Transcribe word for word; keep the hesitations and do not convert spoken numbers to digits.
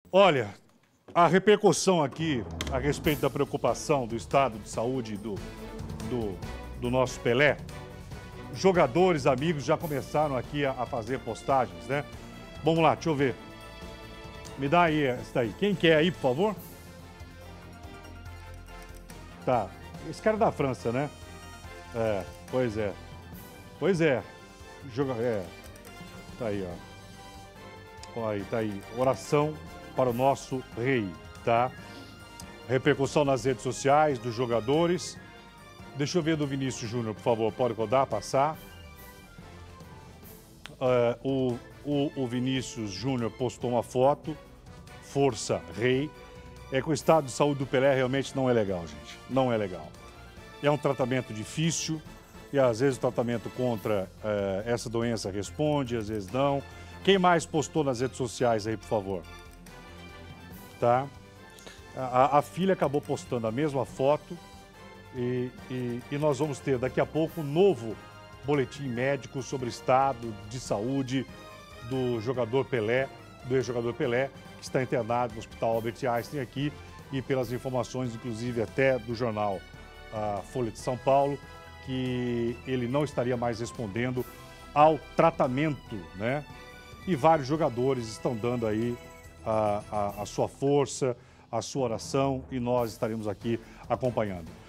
Olha, a repercussão aqui a respeito da preocupação do estado de saúde do, do, do nosso Pelé, jogadores, amigos já começaram aqui a, a fazer postagens, né? Vamos lá, deixa eu ver. Me dá aí essa daí. Quem quer aí, por favor? Tá. Esse cara é da França, né? É, pois é. Pois é. Joga... É. Tá aí, ó. Ó aí, tá aí. Oração para o nosso rei, tá? Repercussão nas redes sociais dos jogadores. Deixa eu ver do Vinícius Júnior, por favor. Pode rodar, passar. Uh, o, o, o Vinícius Júnior postou uma foto. Força, rei. É que o estado de saúde do Pelé realmente não é legal, gente. Não é legal. É um tratamento difícil e às vezes o tratamento contra uh, essa doença responde, às vezes não. Quem mais postou nas redes sociais aí, por favor? Tá? A, a filha acabou postando a mesma foto e, e, e nós vamos ter daqui a pouco um novo boletim médico sobre o estado de saúde do jogador Pelé, do ex-jogador Pelé, que está internado no Hospital Albert Einstein aqui, e pelas informações, inclusive até do jornal a Folha de São Paulo, que ele não estaria mais respondendo ao tratamento, né? E vários jogadores estão dando aí a, a, a sua força, a sua oração, e nós estaremos aqui acompanhando.